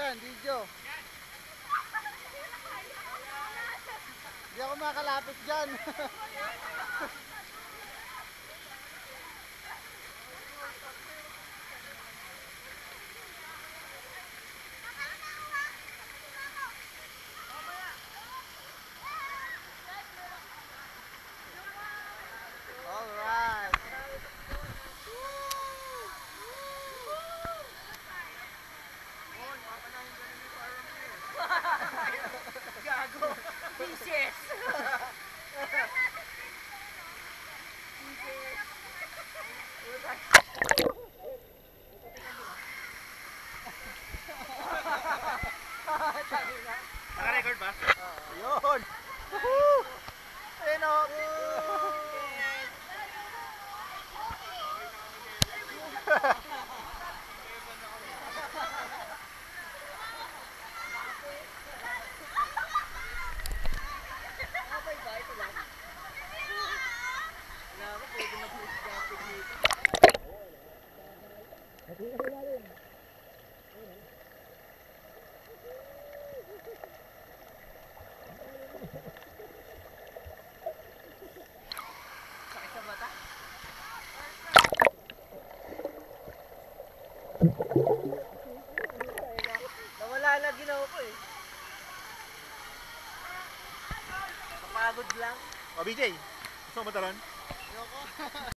dyan, video. Hindi ako makalapit dyan. Alright. Gago. Pieces. Naka-record ba? Yun. Woohoo! Ayun o. Sakit sa mata. Nawala na ginawa ko eh. Kapagod lang. O BJ, gusto mo ba taron? Ayoko.